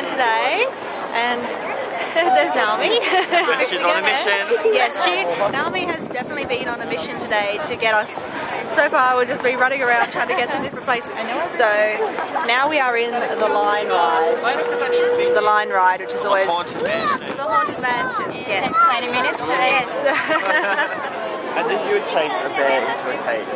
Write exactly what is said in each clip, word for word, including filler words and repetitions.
Disneyland today, and there's Naomi. She's on a mission. Yes, she, Naomi has definitely been on a mission today to get us. So far we'll just be running around trying to get to different places. So now we are in the line ride. The line ride, which is always... The Haunted Mansion. The Haunted Mansion, yes. twenty minutes to it. As if you would chase a bear into a cave.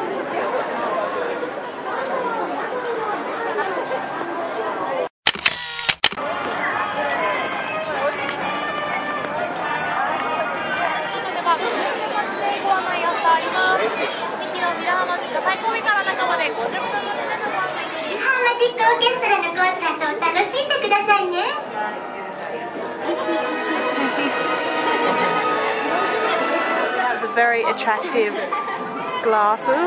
Very attractive glasses.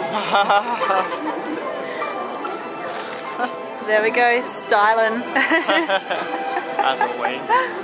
There we go, styling. As always.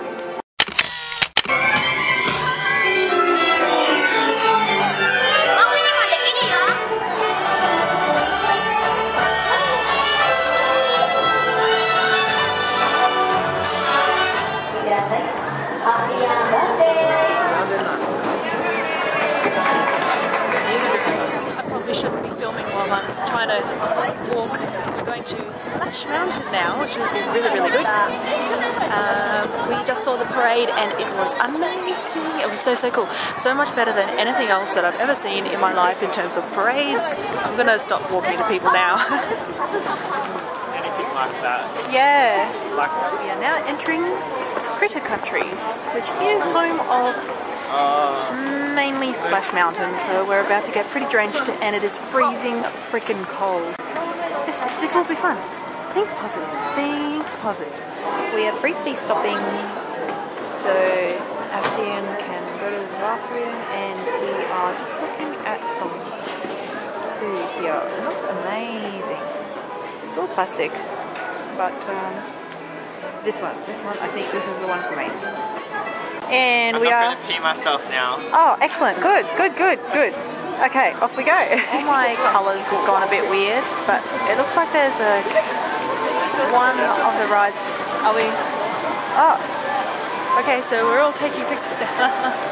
Trying to walk. We're going to Splash Mountain now, which will be really, really good. Um, we just saw the parade and it was amazing. It was so, so cool. So much better than anything else that I've ever seen in my life in terms of parades. I'm going to stop walking to people now. Anything like that. Yeah. Like we are now entering Critter Country, which is home of Uh, mainly Splash Mountain, so we're about to get pretty drenched and it is freezing freaking cold. This, this will be fun. Think positive, think positive. We are briefly stopping so Ashton can go to the bathroom, and we are just looking at some food here. It looks amazing. It's all plastic, but um, this one, this one, I think this is the one for me. And I'm we not are going to pee myself now. Oh, excellent. Good, good, good, good. Okay, off we go. All my colours has gone a bit weird, but it looks like there's a one of the rides. Are we? Oh. Okay, so we're all taking pictures now.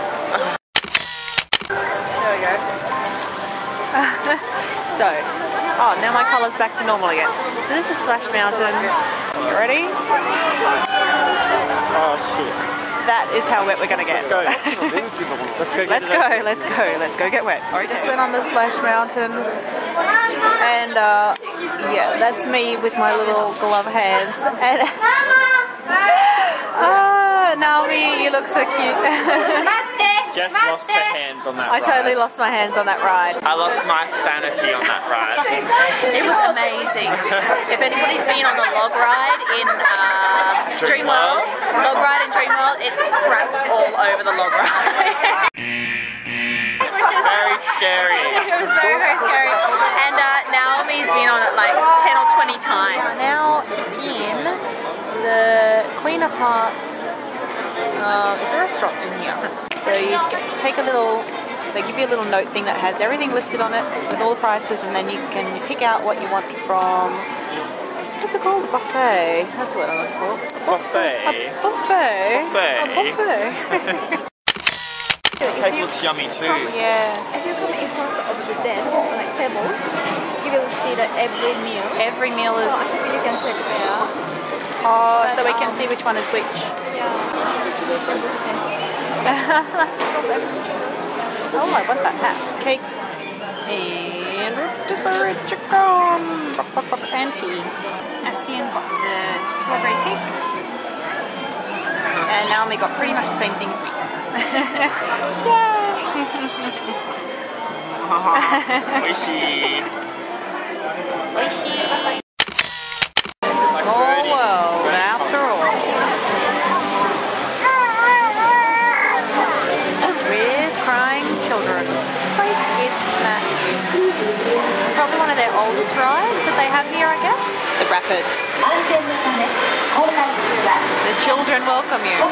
There we go. So, oh, now my colour's back to normal again. So this is Splash Mountain. You ready? Oh shit. That is how wet we're going to get. Let's go. let's go. Let's go, let's go, let's go get wet. We just went on the Splash Mountain, and uh, yeah, that's me with my little glove hands. And oh, Naomi, you look so cute. Jess lost her hands on that I ride. totally lost my hands on that ride. I lost my sanity on that ride. It was amazing. If anybody's been on the log ride in uh, Dreamworld, log ride in Dreamworld, it cracks all over the log ride. Which is very scary. It was very, very scary. And uh, Naomi's been on it like ten or twenty times. Now in the Queen of Hearts, uh, it's a restaurant in here. So you take a little, they give you a little note thing that has everything listed on it with all the prices, and then you can pick out what you want from, what's it called? A buffet. That's what I'm looking for. Buffet. A buffet. Buffet. A buffet. The cake looks yummy too. Yeah. If you come in front of the desk, like tables, you will see that every meal. Every meal is. So you can check there. Oh, but, so we can um, see which one is which. Yeah. Oh, I want that hat. Cake and rotisserie chicken. And tea. Astian got the strawberry cake, and Naomi got pretty much the same thing as me. Yay! Oishi. Oishi. It's a small world after all. With crying children. This place is massive. It's probably one of their oldest rides that they have here, I guess. The rapids. The children welcome you.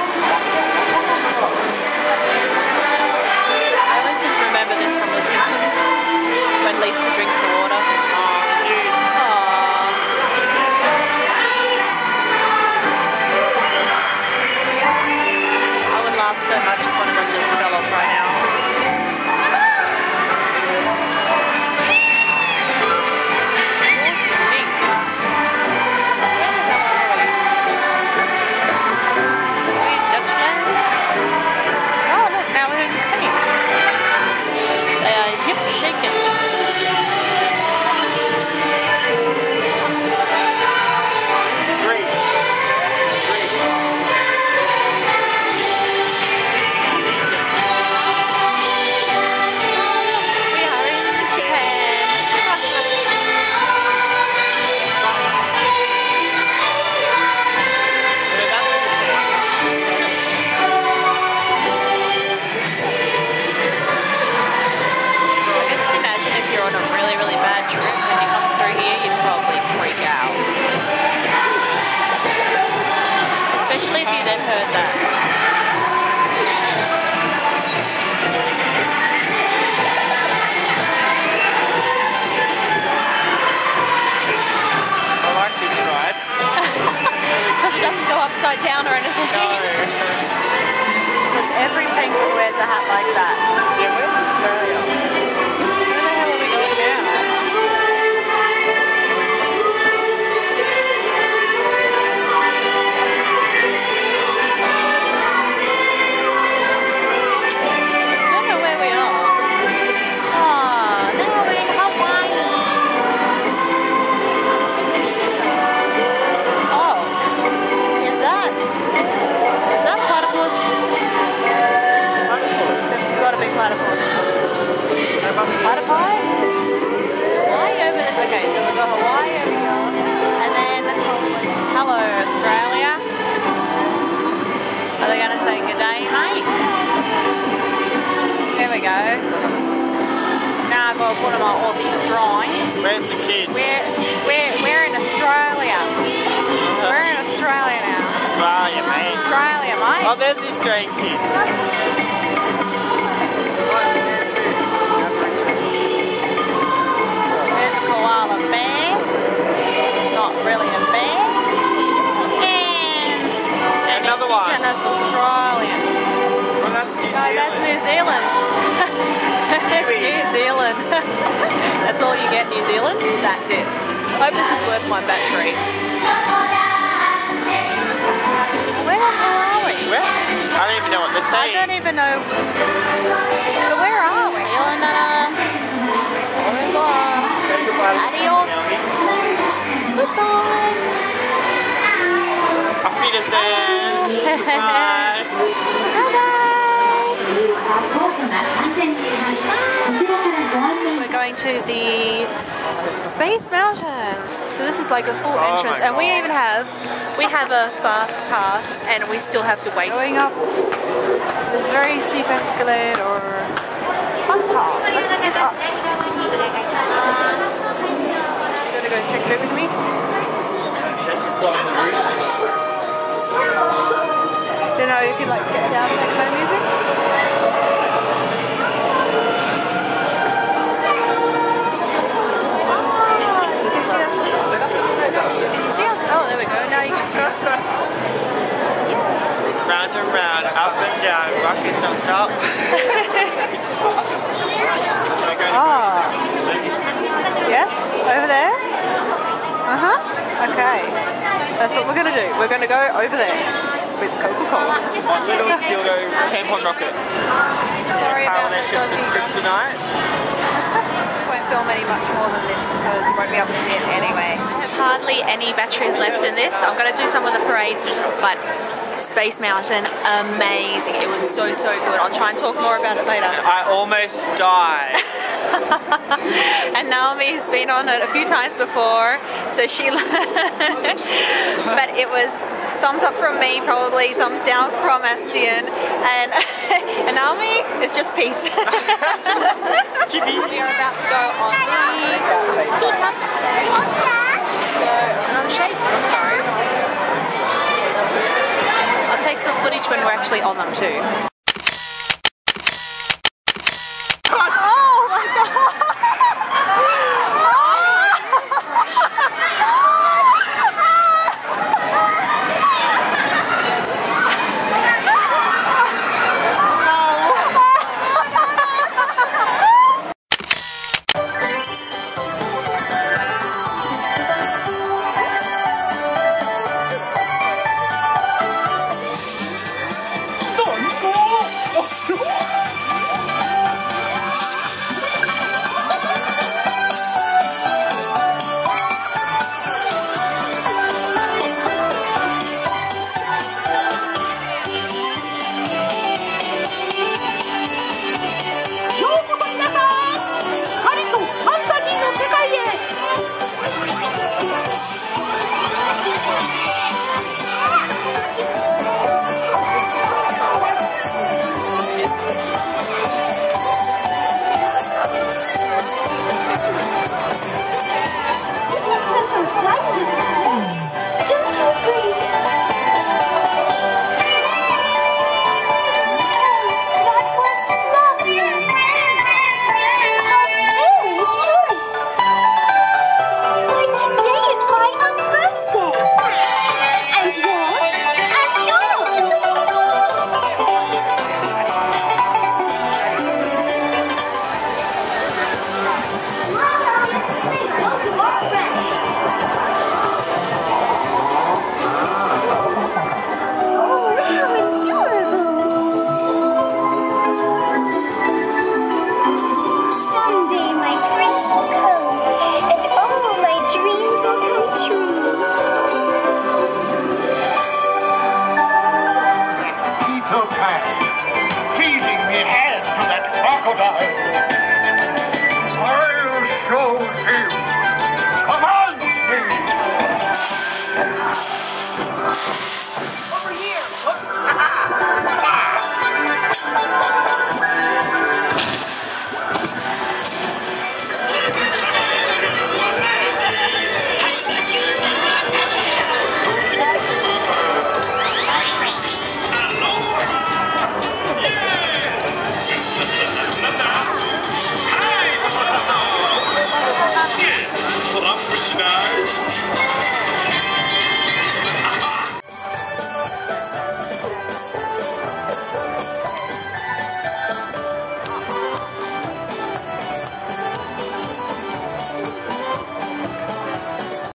I always just remember this from The Simpsons, when Lisa drinks the water. Oh, cute. Aww. heard that. I like this ride. Because it doesn't go upside down or anything. No. Because every penguin wears a hat like that. Yeah, where's Australia? Where the hell are we going now? I don't know where we are. Ah, now we're in Hawaii. Oh, is that? Is that platypus? It's got to be platypus. Platypi? Hawaii over there. Okay, so we've got Hawaii over here. And then, hello Australia. Are they going to say good day, mate? There we go. Now I've got to put on my Aussie stride. Where's the kid? We're, we're, we're in Australia. We're in Australia now. Australia, mate. Australia, mate. Oh, there's the Australian kid. There's a koala bear. Not really a bear. And an Another one. indigenous Australian. Well, that's New No, that's Zealand. New Zealand. That's New Zealand. That's all you get, New Zealand? That's it. Hope this is worth my battery. Where the hell are we? Where? I don't even know what they're I saying. don't even know. But where are we? Adios. Goodbye. Auf Wiedersehen. Bye. We're going to the Space Mountain. So this is like the full Oh entrance, my and we God. even have we have a fast pass, and we still have to wait. Going up this very steep escalator or fast pass. Look this up. You gonna go check it out with me? Don't know if you like get down that kind of music. Oh, there we go. Now you can see us. Round and round, up and down, rocket don't stop. Oh. Yes, over there. Uh huh. Okay. That's what we're gonna do. We're gonna go over there with Coca-Cola. On to the dildo tampon rocket. Sorry Power about their this ships dodgy in drum. kryptonite. Won't film any much more than this because you won't be able to see it anyway. I have hardly any batteries left in this. I'm going to do some of the parade, but Space Mountain, amazing. It was so, so good. I'll try and talk more about it later. I almost died. And Naomi's been on it a few times before, so she but it was thumbs up from me, probably thumbs down from Astian, and, and Naomi is just peace. Chippy. We are about to go on the teacups. So, I'm shaking, I'm sorry. I'll take some footage when we're actually on them too. Oh my god! Son, crocodile.